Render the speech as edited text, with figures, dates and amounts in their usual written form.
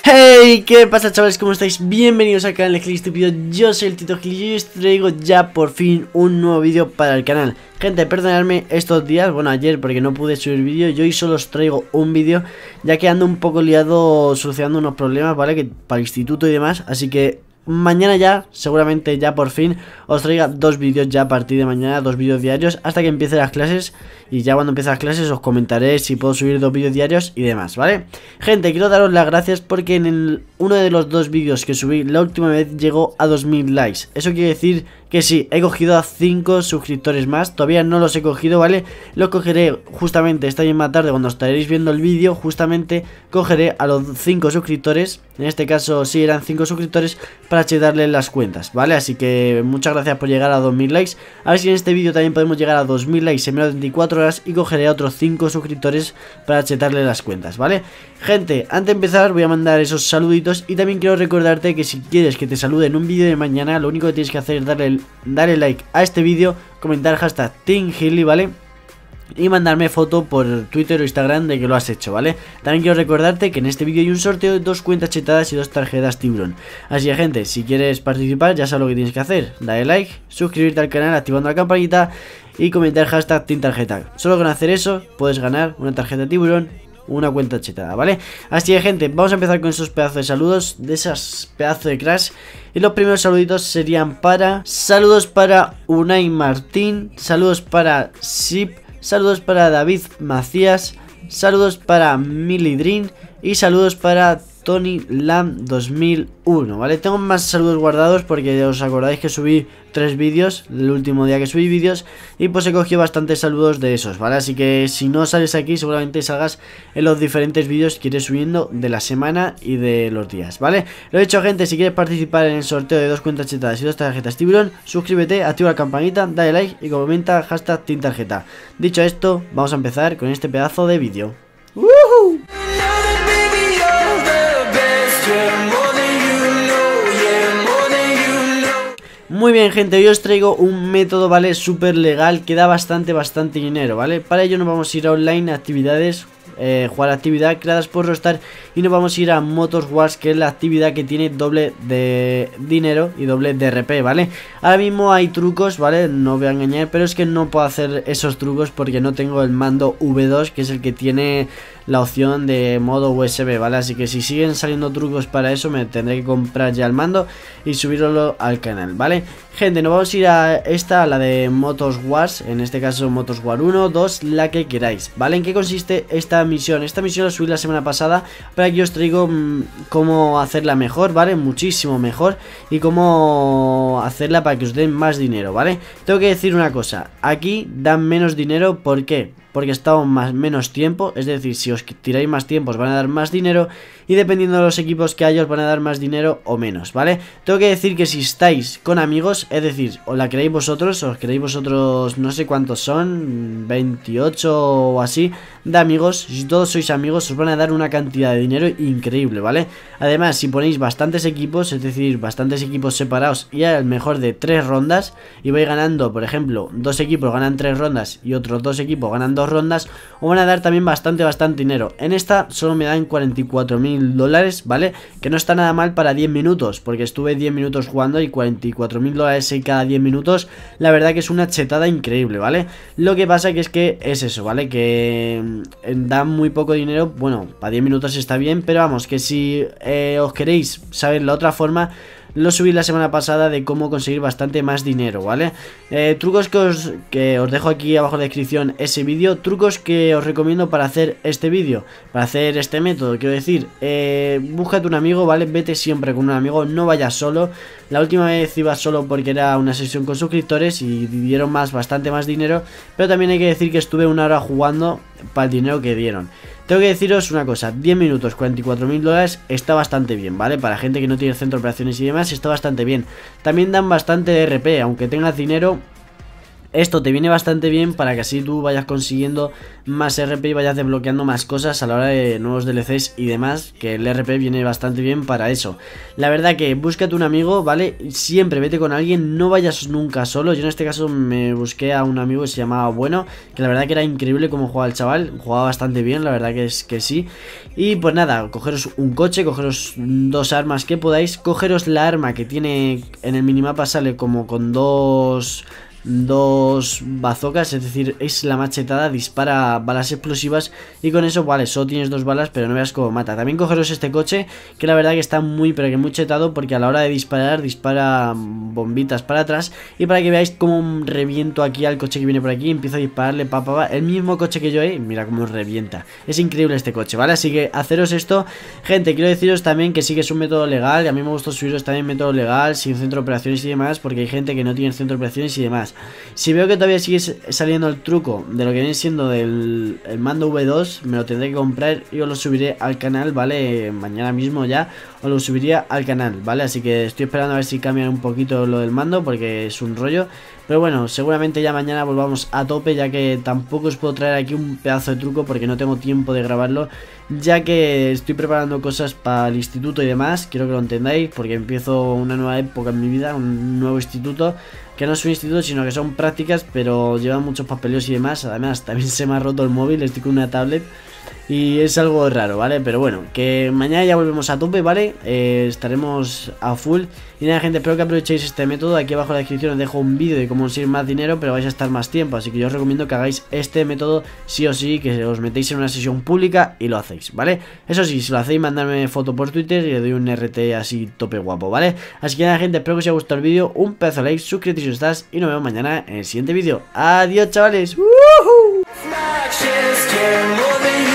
Hey, ¿qué pasa, chavales? ¿Cómo estáis? Bienvenidos al canal de Gil Estúpido. Yo soy el Tito Gil y hoy os traigo ya por fin un nuevo vídeo para el canal. Gente, perdonadme estos días, bueno, ayer porque no pude subir vídeo. Yo hoy solo os traigo un vídeo, ya que ando un poco liado solucionando unos problemas, ¿vale? Que para el instituto y demás, así que mañana ya, seguramente ya por fin, os traiga dos vídeos ya a partir de mañana, dos vídeos diarios hasta que empiece las clases. Y ya cuando empiece las clases os comentaré si puedo subir dos vídeos diarios y demás, ¿vale? Gente, quiero daros las gracias porque en uno de los dos vídeos que subí la última vez llegó a 2000 likes. Eso quiere decir que sí, he cogido a 5 suscriptores más. Todavía no los he cogido, ¿vale? Los cogeré justamente esta misma tarde cuando estaréis viendo el vídeo. Justamente cogeré a los 5 suscriptores. En este caso sí eran 5 suscriptores para chetarles las cuentas, ¿vale? Así que muchas gracias por llegar a 2000 likes. A ver si en este vídeo también podemos llegar a 2000 likes en menos de 24 horas y cogeré a otros 5 suscriptores para chetarle las cuentas, ¿vale? Gente, antes de empezar voy a mandar esos saluditos y también quiero recordarte que si quieres que te salude en un vídeo de mañana, lo único que tienes que hacer es darle like a este vídeo, comentar hashtag TeamGili, ¿vale? Y mandarme foto por Twitter o Instagram de que lo has hecho, ¿vale? También quiero recordarte que en este vídeo hay un sorteo de 2 cuentas chetadas y 2 tarjetas tiburón. Así que, gente, si quieres participar ya sabes lo que tienes que hacer. Dale like, suscribirte al canal activando la campanita y comentar hashtag TeamTarjeta. Solo con hacer eso puedes ganar una tarjeta tiburón, una cuenta chetada, ¿vale? Así que, gente, vamos a empezar con esos pedazos de saludos, de esas pedazos de crash. Y los primeros saluditos serían para... Saludos para Unai Martín, saludos para Sip, saludos para David Macías, saludos para Milidrin y saludos para Tony Lam 2001, ¿vale? Tengo más saludos guardados porque os acordáis que subí 3 vídeos el último día que subí vídeos y pues he cogido bastantes saludos de esos, ¿vale? Así que si no sales aquí seguramente salgas en los diferentes vídeos que iré subiendo de la semana y de los días, ¿vale? Lo he dicho, gente, si quieres participar en el sorteo de 2 cuentas chetadas y 2 tarjetas tiburón, suscríbete, activa la campanita, dale like y comenta hashtag TeamTarjeta. Dicho esto, vamos a empezar con este pedazo de vídeo. ¡Woohoo! Muy bien, gente, hoy os traigo un método, ¿vale? Súper legal que da bastante dinero, ¿vale? Para ello nos vamos a ir a online, actividades, jugar actividad creadas por Rockstar y nos vamos a ir a Motors Wars, que es la actividad que tiene doble de dinero y doble de RP, ¿vale? Ahora mismo hay trucos, ¿vale? No os voy a engañar, pero es que no puedo hacer esos trucos porque no tengo el mando V2, que es el que tiene la opción de modo USB, ¿vale? Así que si siguen saliendo trucos para eso me tendré que comprar ya el mando y subirlo al canal, ¿vale? Gente, nos vamos a ir a esta, a la de Motors Wars, en este caso Motors Wars 1, 2, la que queráis, ¿vale? ¿En qué consiste esta misión? Esta misión la subí la semana pasada, pero aquí os traigo cómo hacerla mejor, ¿vale? Muchísimo mejor, y cómo hacerla para que os den más dinero, ¿vale? Tengo que decir una cosa, aquí dan menos dinero, ¿por qué? Porque estamos menos tiempo, es decir, si os tiráis más tiempo os van a dar más dinero y dependiendo de los equipos que haya os van a dar más dinero o menos, ¿vale? Tengo que decir que si estáis con amigos, es decir, os la queréis vosotros, no sé cuántos son, 28 o así de amigos, si todos sois amigos os van a dar una cantidad de dinero increíble, ¿vale? Además, si ponéis bastantes equipos, es decir, bastantes equipos separados y al mejor de 3 rondas y vais ganando, por ejemplo, 2 equipos ganan 3 rondas y otros 2 equipos ganan 2 rondas, os van a dar también bastante dinero. En esta solo me dan 44.000 dólares, ¿vale? Que no está nada mal para 10 minutos, porque estuve 10 minutos jugando y 44.000 dólares en cada 10 minutos, la verdad que es una chetada increíble, ¿vale? Lo que pasa que es eso, ¿vale? Que da muy poco dinero, bueno, para 10 minutos está bien, pero vamos, que si os queréis saber la otra forma, lo subí la semana pasada de cómo conseguir bastante más dinero, ¿vale? Trucos que os dejo aquí abajo en la descripción ese vídeo. Trucos que os recomiendo para hacer este vídeo, para hacer este método, quiero decir, búscate un amigo, ¿vale? Vete siempre con un amigo, no vayas solo. La última vez iba solo porque era una sesión con suscriptores y dieron bastante más dinero, pero también hay que decir que estuve una hora jugando para el dinero que dieron. Tengo que deciros una cosa, 10 minutos, 44.000 dólares está bastante bien, ¿vale? Para gente que no tiene centro de operaciones y demás está bastante bien. También dan bastante de RP, aunque tengas dinero, Esto te viene bastante bien para que así tú vayas consiguiendo más RP y vayas desbloqueando más cosas a la hora de nuevos DLCs y demás, que el RP viene bastante bien para eso. La verdad que búscate un amigo, ¿vale? Siempre vete con alguien, no vayas nunca solo. Yo en este caso me busqué a un amigo que se llamaba Bueno, que la verdad que era increíble como jugaba el chaval, jugaba bastante bien, la verdad que es que sí. Y pues nada, cogeros un coche, cogeros 2 armas que podáis, cogeros la arma que tiene en el minimapa, sale como con dos bazocas, es decir, es la machetada, dispara balas explosivas y con eso, vale, solo tienes 2 balas, pero no veas cómo mata. También cogeros este coche, que la verdad que está muy, pero que muy chetado, porque a la hora de disparar, dispara bombitas para atrás, y para que veáis cómo reviento aquí al coche que viene por aquí, empiezo a dispararle, el mismo coche que yo, mira cómo revienta. Es increíble este coche, ¿vale? Así que haceros esto, gente. Quiero deciros también que sí que es un método legal, y a mí me gusta subiros también método legal, sin centro de operaciones y demás, porque hay gente que no tiene centro de operaciones y demás. Si veo que todavía sigue saliendo el truco de lo que viene siendo el mando V2, me lo tendré que comprar y os lo subiré al canal, ¿vale? Mañana mismo ya os lo subiría al canal, ¿vale? Así que estoy esperando a ver si cambian un poquito lo del mando, porque es un rollo. Pero bueno, seguramente ya mañana volvamos a tope, ya que tampoco os puedo traer aquí un pedazo de truco porque no tengo tiempo de grabarlo, ya que estoy preparando cosas para el instituto y demás. Quiero que lo entendáis, porque empiezo una nueva época en mi vida, un nuevo instituto, que no es un instituto sino que son prácticas, pero llevan muchos papeleos y demás. Además también se me ha roto el móvil, estoy con una tablet y es algo raro, ¿vale? Pero bueno, que mañana ya volvemos a tope, ¿vale? Estaremos a full. Y nada, gente, espero que aprovechéis este método. Aquí abajo en la descripción os dejo un vídeo de cómo conseguir más dinero, pero vais a estar más tiempo. Así que yo os recomiendo que hagáis este método sí o sí, que os metéis en una sesión pública y lo hacéis, ¿vale? Eso sí, si lo hacéis, mandadme foto por Twitter y le doy un RT así tope guapo, ¿vale? Así que nada, gente, espero que os haya gustado el vídeo. Un pedazo de like, suscríbete si os estás y nos vemos mañana en el siguiente vídeo. Adiós, chavales. ¡Woohoo!